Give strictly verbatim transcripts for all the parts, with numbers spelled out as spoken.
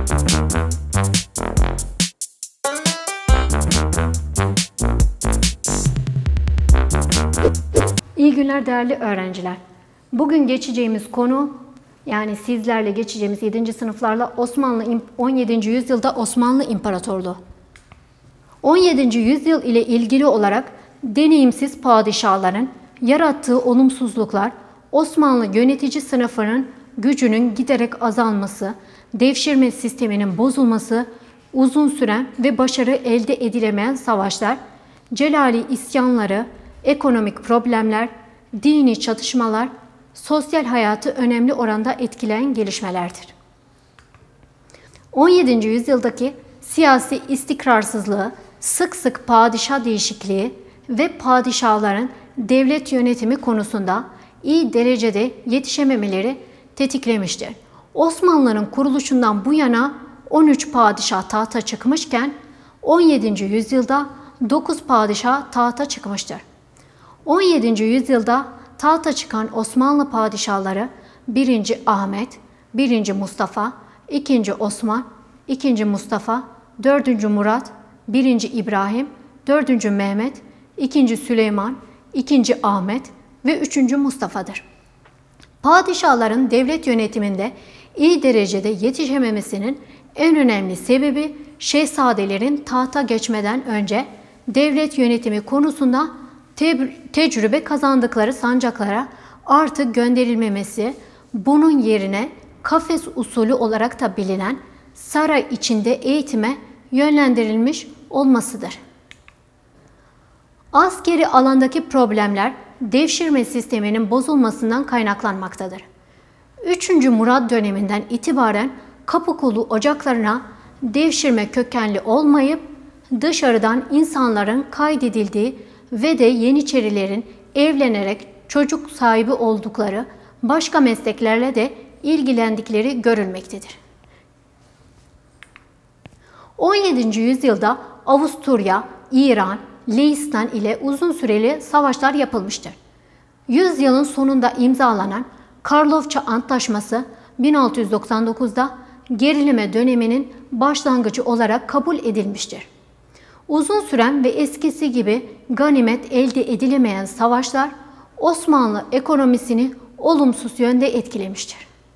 İyi günler değerli öğrenciler. Bugün geçeceğimiz konu, yani sizlerle geçeceğimiz yedinci sınıflarla Osmanlı on yedinci yüzyılda Osmanlı İmparatorluğu. on yedinci yüzyıl ile ilgili olarak deneyimsiz padişahların yarattığı olumsuzluklar, Osmanlı yönetici sınıfının gücünün giderek azalması, devşirme sisteminin bozulması, uzun süren ve başarı elde edilemeyen savaşlar, Celali isyanları, ekonomik problemler, dini çatışmalar, sosyal hayatı önemli oranda etkileyen gelişmelerdir. on yedinci yüzyıldaki siyasi istikrarsızlığı, sık sık padişah değişikliği ve padişahların devlet yönetimi konusunda iyi derecede yetişememeleri tetiklemiştir. Osmanlı'nın kuruluşundan bu yana on üç padişah tahta çıkmışken on yedinci yüzyılda dokuz padişah tahta çıkmıştır. on yedinci yüzyılda tahta çıkan Osmanlı padişahları birinci Ahmet, birinci Mustafa, ikinci Osman, ikinci Mustafa, dördüncü Murat, birinci İbrahim, dördüncü Mehmet, ikinci Süleyman, ikinci Ahmet ve üçüncü Mustafa'dır. Padişahların devlet yönetiminde iyi derecede yetişememesinin en önemli sebebi şehzadelerin tahta geçmeden önce devlet yönetimi konusunda te tecrübe kazandıkları sancaklara artık gönderilmemesi, bunun yerine kafes usulü olarak da bilinen saray içinde eğitime yönlendirilmiş olmasıdır. Askeri alandaki problemler devşirme sisteminin bozulmasından kaynaklanmaktadır. üçüncü Murat döneminden itibaren Kapıkulu ocaklarına devşirme kökenli olmayıp dışarıdan insanların kaydedildiği ve de Yeniçerilerin evlenerek çocuk sahibi oldukları, başka mesleklerle de ilgilendikleri görülmektedir. on yedinci yüzyılda Avusturya, İran, Leistan ile uzun süreli savaşlar yapılmıştır. Yüzyılın sonunda imzalanan Karlofça Antlaşması bin altı yüz doksan dokuzda gerileme döneminin başlangıcı olarak kabul edilmiştir. Uzun süren ve eskisi gibi ganimet elde edilemeyen savaşlar Osmanlı ekonomisini olumsuz yönde etkilemiştir.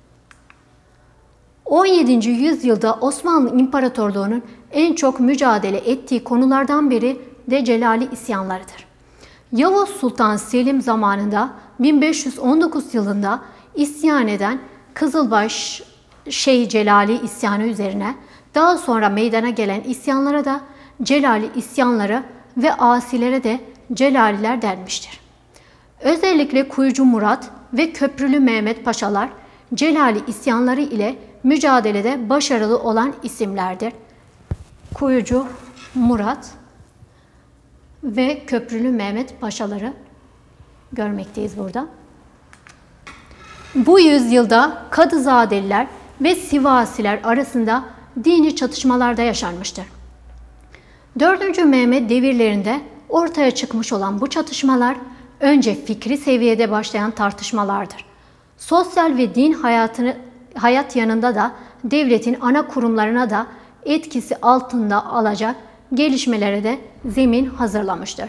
on yedinci yüzyılda Osmanlı İmparatorluğu'nun en çok mücadele ettiği konulardan biri de Celali isyanlarıdır. Yavuz Sultan Selim zamanında bin beş yüz on dokuz yılında isyan eden Kızılbaş Şeyh Celali isyanı üzerine daha sonra meydana gelen isyanlara da Celali isyanları ve asilere de Celaliler denmiştir. Özellikle Kuyucu Murat ve Köprülü Mehmet Paşalar Celali isyanları ile mücadelede başarılı olan isimlerdir. Kuyucu Murat ve Köprülü Mehmet Paşaları görmekteyiz burada. Bu yüzyılda Kadızadeliler ve Sivasiler arasında dini çatışmalar da yaşanmıştır. dördüncü Mehmet devirlerinde ortaya çıkmış olan bu çatışmalar önce fikri seviyede başlayan tartışmalardır. Sosyal ve din hayatını, hayat yanında da devletin ana kurumlarına da etkisi altında alacak gelişmelere de zemin hazırlamıştır.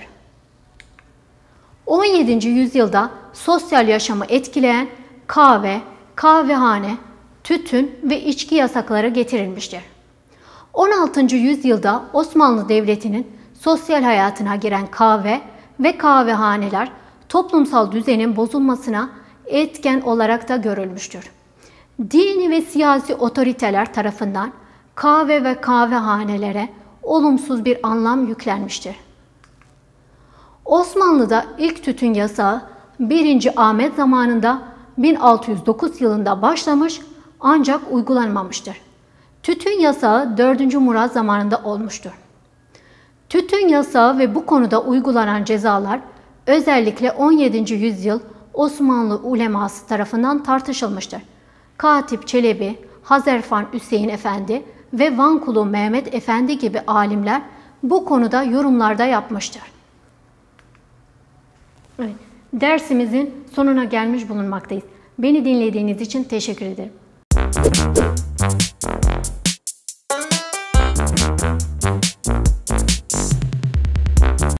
on yedinci yüzyılda sosyal yaşamı etkileyen kahve, kahvehane, tütün ve içki yasakları getirilmiştir. on altıncı yüzyılda Osmanlı Devleti'nin sosyal hayatına giren kahve ve kahvehaneler toplumsal düzenin bozulmasına etken olarak da görülmüştür. Dini ve siyasi otoriteler tarafından kahve ve kahvehanelere olumsuz bir anlam yüklenmiştir. Osmanlı'da ilk tütün yasağı birinci Ahmet zamanında bin altı yüz dokuz yılında başlamış ancak uygulanmamıştır. Tütün yasağı dördüncü Murat zamanında olmuştur. Tütün yasağı ve bu konuda uygulanan cezalar özellikle on yedinci yüzyıl Osmanlı uleması tarafından tartışılmıştır. Katip Çelebi, Hazarfen Hüseyin Efendi ve Vankulu Mehmet Efendi gibi alimler bu konuda yorumlarda yapmıştır. Evet, dersimizin sonuna gelmiş bulunmaktayız. Beni dinlediğiniz için teşekkür ederim.